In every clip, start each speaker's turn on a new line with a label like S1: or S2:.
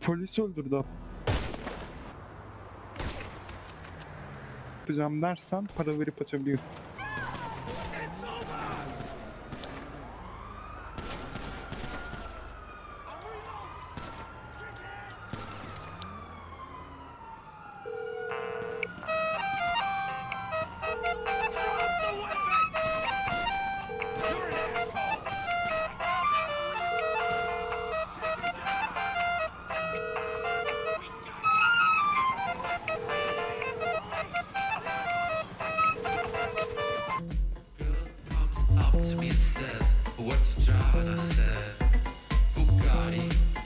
S1: Polis öldürdü. Yapacağım dersen para verip açabiliyor.
S2: To me and says, what's your job? And I said, Bugatti.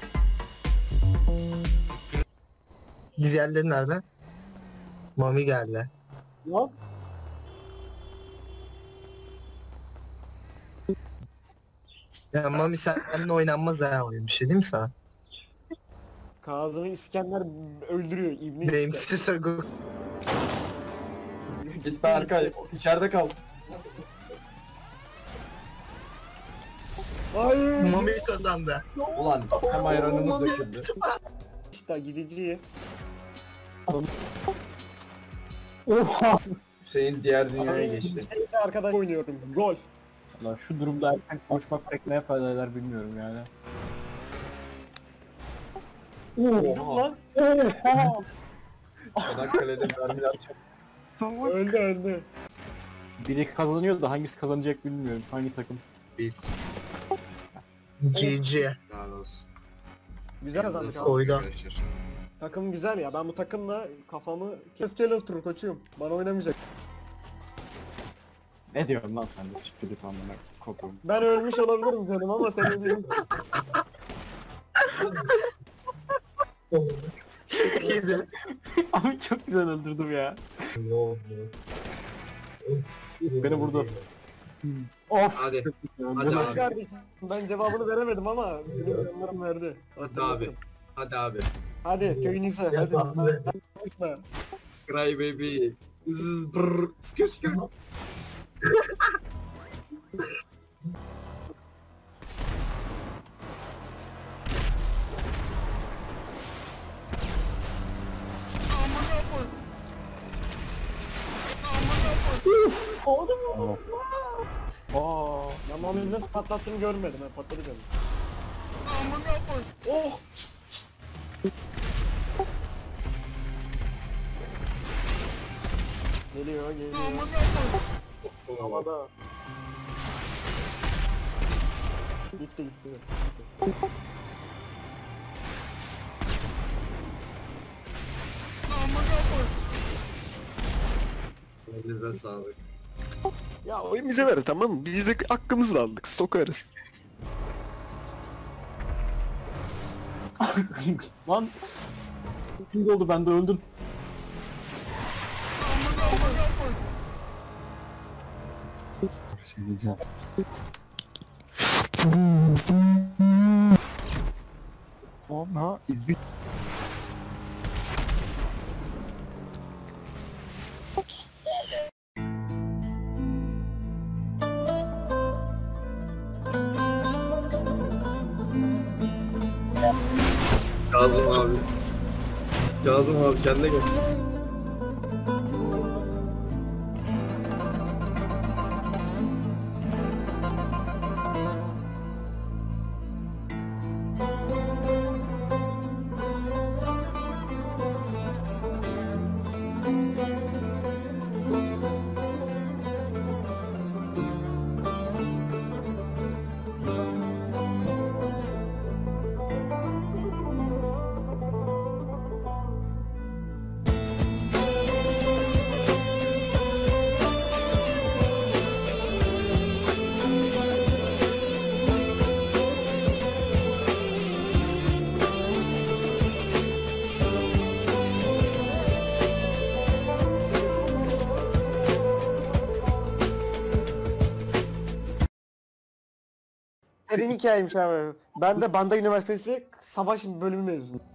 S3: Diğerleri nerede? Mami geldi.
S4: Yok.
S3: Ya Mami seninle oynanmaz ha oyun. Bir şey diyeyim mi sana?
S4: Kazım'ı İskender öldürüyor. İbni İskender.
S3: Benimkisi Sagu.
S5: Git Berkay, içeride kal.
S4: Hayır.
S3: Mami kazandı.
S5: Ulan hem ayranımız döküldü.
S4: İşte gideceği.
S5: Hüseyin diğer dünyaya geçti.
S4: Hüseyin'le arkadaş oynuyorum. Gol.
S6: Lan şu durumda erken konuşmak pek neye fayda eder bilmiyorum yani.
S4: Oha. Lan.
S5: Çanakkale'de mermiler çarptı.
S1: Salak.
S4: Öldü.
S6: Biri kazanıyor da hangisi kazanacak bilmiyorum. Hangi takım?
S5: Biz.
S3: GG.
S5: Helal olsun.
S4: Güzel kazandık abi.
S3: Oyda.
S4: Takım güzel ya. Ben bu takımla kafamı köfteyle oturur koçum. Bana oynamayacak.
S6: Ne diyorsun lan sen de siktir git amına kopuyorum.
S4: Ben ölmüş olabilirim canım ama sen ölmüşsün.
S3: Kedi.
S6: Abi çok güzel öldürdüm ya. Beni vurdu. Of.
S5: Hadi. Hadi
S4: Güzel
S5: abi.
S4: kardeşim. Ben cevabını veremedim ama benim yanlarım verdi.
S5: Hadi abi. Hadi abi.
S4: Hadi köyünüze hadi. Hadi.
S5: Cry baby. Zzz brrr. Skür skür.
S4: Oldu mu?
S6: Aa.
S4: Ben Mami'yi nasıl patlattığını görmedim. Ben patladı canım. Oh! Geliyor. Havada. Gitti.
S5: Elinize sağlık.
S4: Ya oyun bize ver tamam mı? Biz de hakkımızı aldık. Sokarız.
S6: Lan. Kim oldu ben de öldüm.
S1: Şey diyeceğim. Ona izin.
S5: Kazım abi. Kazım abi kendine gel.
S4: Senin hikayeymiş abi. Ben de Banda Üniversitesi Savaş bölümü mezunuyum.